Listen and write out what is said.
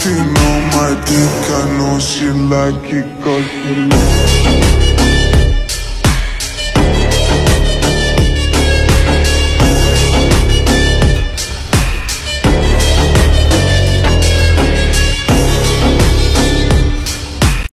Pin on my dick, I know she like it 'cause she